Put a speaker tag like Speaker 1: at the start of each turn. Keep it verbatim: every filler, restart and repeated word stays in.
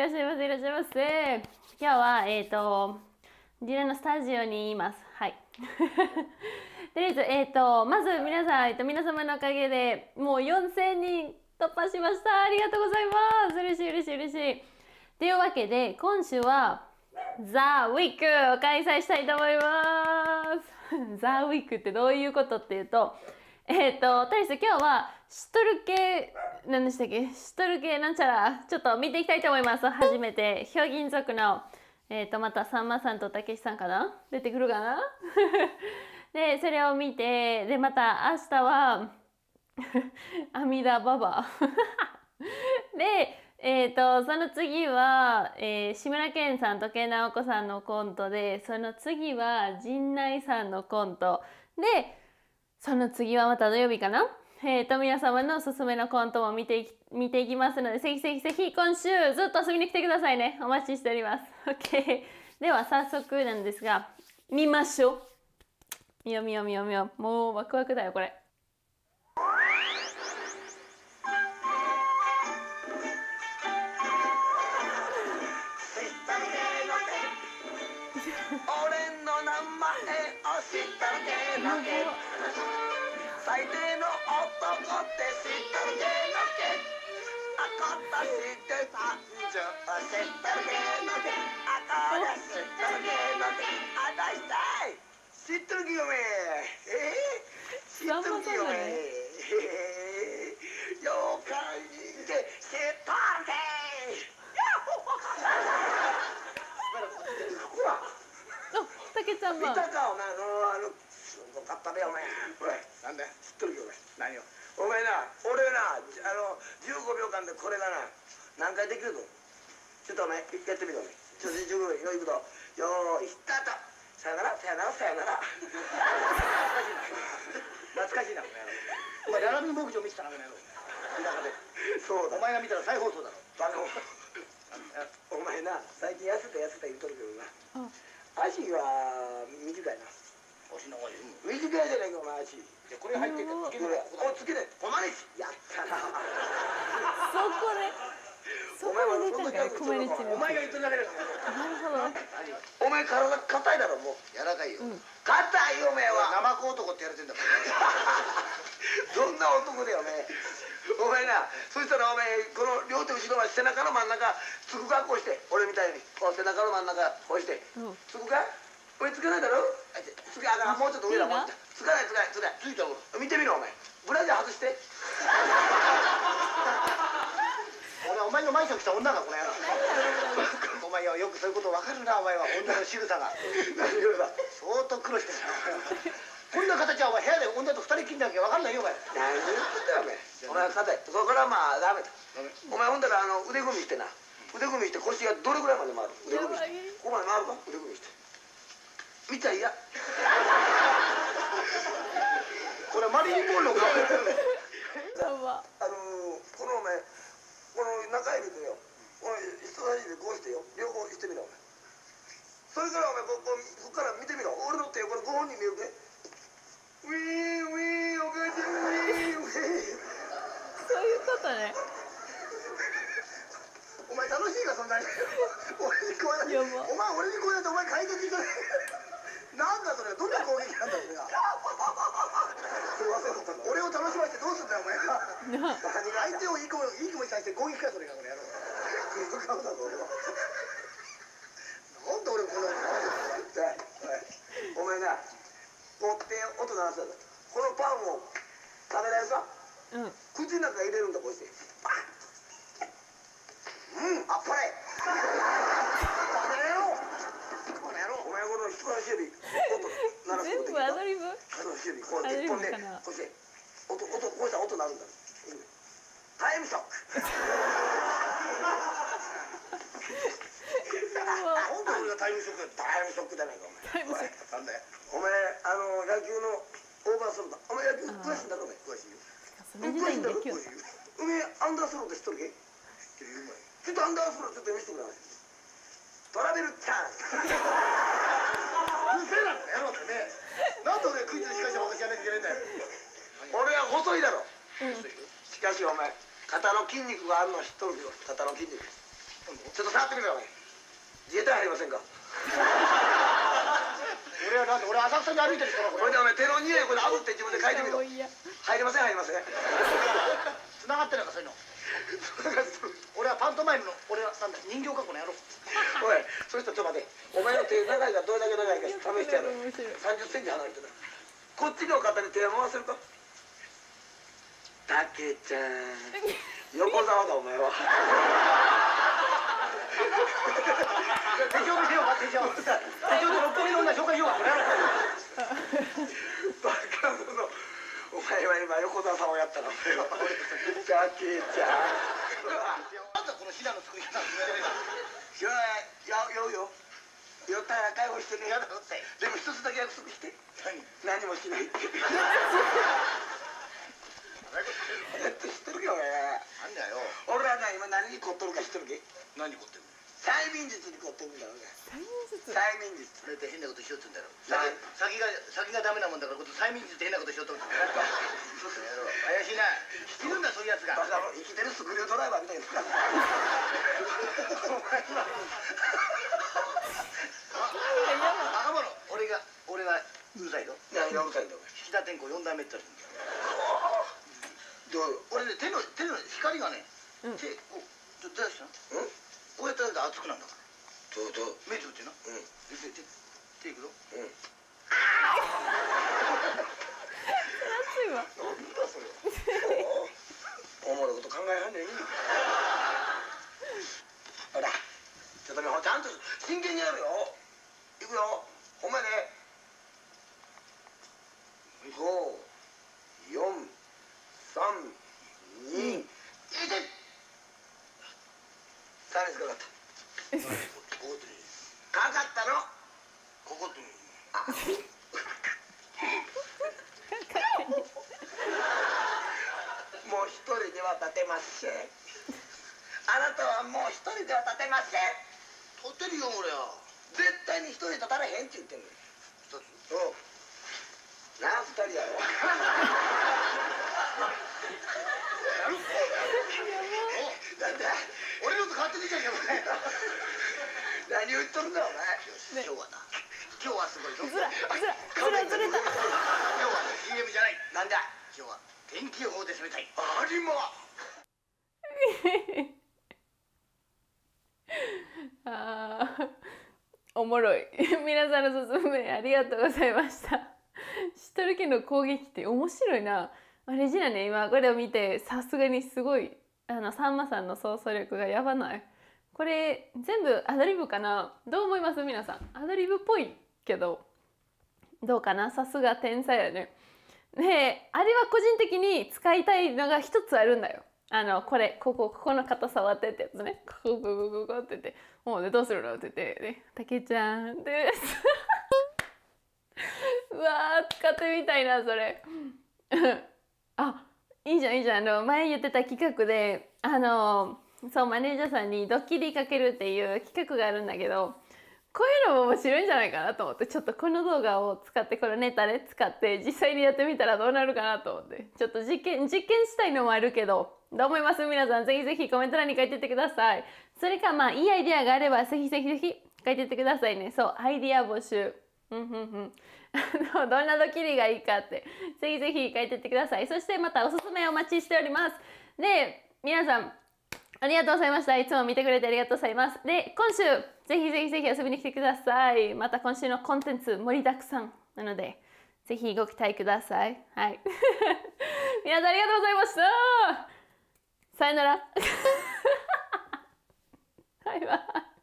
Speaker 1: らっしゃいませ、いらっしゃいませ。今日は、えっと、ディナのスタジオにいます。はい。とりあえず、えっと、まず皆さん、えっと、皆様のおかげでもうよんせんにん突破しました。ありがとうございます。嬉しい、嬉しい、嬉しい。というわけで、今週は、ザ・ウィークを開催したいと思います。ザ・ウィークってどういうことっていうと、えっと、とりあえず今日は、シュトル系、何でしたっけシュトル系なんちゃら、ちょっと見ていきたいと思います。初めて、ヒョウギン族の、えっと、また、さんまさんとたけしさんかな出てくるかなで、それを見て、で、また明日は、阿弥陀ババ。で、えっと、その次は、えー、志村けんさんとけ直子さんのコントで、その次は陣内さんのコント。で、その次はまた土曜日かなえっと、皆様のおすすめのコントも見ていき、見ていきますので、ぜひぜひぜひ今週ずっと遊びに来てくださいね。お待ちしております。OK。では早速なんですが、見ましょう。見よう見よう見よう見よう。もうワクワクだよ、これ。
Speaker 2: 俺の名前を知ったけのけ最低の男って知ったけのけあこたして誕生知ったけのけあこら知ったけのけあだしたい知ってるけよめえー、知ってるけよめえー、ようかいで知ったけほら
Speaker 1: たけちゃんも
Speaker 2: 見たかお前あのあのすごかったねお前おいなんだよ知っとるよお前何よお前な俺なあのじゅうごびょうかんでこれがな何回できるぞちょっとお前やってみろお前ちょっとじゅうごびょういくぞよーいスタートさよならさよならさよなら懐かしいなお前お前ララミ牧場見てたなお前のそうだお前が見たら再放送だろバカお前な最近痩せた痩せた言うとるけどな足は短いな足長い短いじゃないかお前足でこれ入っててつけるおつけてこまねちやったな
Speaker 1: そこでそこで出たんかいコマネチの
Speaker 2: お前が言ってるだけだ
Speaker 1: なるほど
Speaker 2: お前体硬いだろもう柔らかいよ硬いよお前はナマコ男ってやれてんだからどんな男だよお前お前なそしたらお前この両手後ろまで背中の真ん中つくかこうして俺みたいにこう背中の真ん中こうしてつくかこれつかないだろつかあかんもうちょっと上だもんつかないつかないつかないついたもん見てみろお前ブラジャー外して俺お前の前に来た女がこの野郎お前はよくそういうこと分かるなお前は女の仕草が相当苦労してるこんな形はお前部屋で女と二人きりなきゃ分かんないよお前何言ってんだよお前お前は硬いそこからまあダメだお前ほんだらあの腕組みしてな腕組みして腰がどれぐらいまで回る腕組みしてここまで回るか腕組みして見たら嫌これマリリン・モンローかあのこのお前この中指でよこの人差し指こうしてよ両方してみろお前それからお前ここここから見てみろ俺の手これご本人見るけウィーンウィーンおかしいウィーンウィーン
Speaker 1: そういうことね
Speaker 2: お前楽しいかそんなに俺にこうやってお前俺にこうやってお前解決してなんだそれどんな攻撃なんだそれが俺を楽しませてどうすんだよお前が相手をいい子いい子に対して攻撃かそれがこの野郎向かうだぞ俺はなんで俺こんなお前な持って音鳴らすだぞこのパンを食べられるか
Speaker 1: うん
Speaker 2: 口の中入れるんだこうしてパンうんあっぱれバカ野郎この野郎お前この人差し指音鳴らすことできるか
Speaker 1: 全部アドリブ
Speaker 2: 人差し指こうやって一本でこうして音音こうしたら音鳴るんだタイムショック本当に俺がタイムショックタイムショックじゃないかお前
Speaker 1: タイムショック
Speaker 2: なんだよお前あの野球のオーバースローだお前野球詳しいんだろお前詳しいよ
Speaker 1: それ自体にできる
Speaker 2: お前アンダースローって知っとるけちょっとアンダースローちょっと見せてくれないトラベルチャンスうるせえなってやろうってねなんで俺クイズにしかし私やらなきゃいけないんだよ俺は細いだろ、うん、しかしお前肩の筋肉があるの知っとるけど肩の筋肉ちょっと触ってみろよ。自衛隊入りませんか。
Speaker 3: 俺はなんで俺浅草に歩いてる人だこれ。
Speaker 2: これでお前手の匂いこれ炙って自分で書いてみろ。入りません入りません。
Speaker 3: 繋がってるのかそういうの。俺はパントマイムの俺はなんだ人形かこの野郎。
Speaker 2: おいその人ちょっと待て。お前の手長いかどれだけ長いか試してやる。さんじゅっセンチ離れてる。こっちの肩に手を回せるか。たけちゃん横澤だお前は。
Speaker 3: 手錠見せようか手錠。手錠で六本木の女紹介しようかこれ野郎。
Speaker 2: バカ者。お前は今横澤さんをやったの。たけちゃん。
Speaker 3: まずはこのシダの作り方。
Speaker 2: いややうよ。よったら解放してね。
Speaker 3: やだろって。
Speaker 2: でも一つだけ約束して。
Speaker 3: 何？
Speaker 2: 何もしないって。
Speaker 3: 知
Speaker 2: 知ってるけどね。
Speaker 3: なんだよ。
Speaker 2: 俺らが今何に凝っとるか知ってるけ。
Speaker 3: 何凝ってんの？
Speaker 2: 催眠術に凝ってるんだろうね。
Speaker 1: 催眠術。
Speaker 2: 催眠術。
Speaker 3: 大体変なことしようって言うんだろ。先が先がダメなもんだからこと催眠術って変なことしようと思って。怪しいな。いるんだそういうやつが。
Speaker 2: バカ生きてるスクリュードライバーみたいな。
Speaker 3: お前は。バカ者。俺が俺がうるさいぞ。
Speaker 2: 何がうるさいんだお前。
Speaker 3: 引田天功四代目って言ったら。
Speaker 2: どう？
Speaker 3: 俺ね手の手の光がね、
Speaker 1: うん、
Speaker 3: 手こうどうしたの？うん？こうやったら熱くなるんだから。
Speaker 2: どうどう？
Speaker 3: 目つぶってな。うん。手手手いくぞ。うん。
Speaker 1: 熱いわ。
Speaker 2: なんだそれ。おもろいこと考えはんねん。ほら、ちょっとねちゃんと真剣にやるよ。いくよ。ほんまね。五、四、三、二、一。サービスかかった。かかったの。
Speaker 3: ここって。
Speaker 2: もう一人では立てません。あなたはもう一人では立てません。
Speaker 3: 立てるよ俺は。
Speaker 2: 絶対に一人立たれへんって言ってんの。
Speaker 3: 一つ。
Speaker 2: うん。なあ二人やろ。なんだ。
Speaker 3: 俺のと勝手にじゃんけん。
Speaker 2: 何を言っとるんだお前。
Speaker 3: 今日はな。今日はすごいぞ。
Speaker 1: ずらずらずらずれた。
Speaker 3: 今日は シーエム じゃない。
Speaker 2: なんだ。
Speaker 3: 今日は天気予報で攻めたい。
Speaker 2: ありま。
Speaker 1: あーおもろい。皆さんの勧めありがとうございました。シトル家の攻撃って面白いな。レジナね今これを見てさすがにすごいあのさんまさんの想像力がやばない。これ全部アドリブかな。どう思います皆さん。アドリブっぽいけどどうかな。さすが天才やね。であれは個人的に使いたいのが一つあるんだよ。あのこれここここの肩触ってってやつね。ここここここって言ってもうでどうするのって言ってねたけちゃんでうわー使ってみたいなそれ。あいいじゃんいいじゃん。あの前言ってた企画であのそうマネージャーさんにドッキリかけるっていう企画があるんだけどこういうのも面白いんじゃないかなと思ってちょっとこの動画を使ってこのネタで使って実際にやってみたらどうなるかなと思ってちょっと実験実験したいのもあるけどどう思います皆さん。ぜひぜひコメント欄に書いてってください。それかまあいいアイディアがあればぜひぜひぜひ書いてってくださいね。そうアイディア募集。うんうんうんどんなドッキリがいいかってぜひぜひ書いてってください。そしてまたおすすめお待ちしております。で皆さんありがとうございました。いつも見てくれてありがとうございます。で今週ぜひぜひぜひ遊びに来てください。また今週のコンテンツ盛りだくさんなのでぜひご期待ください。はい皆さんありがとうございました。さよならバイバイ。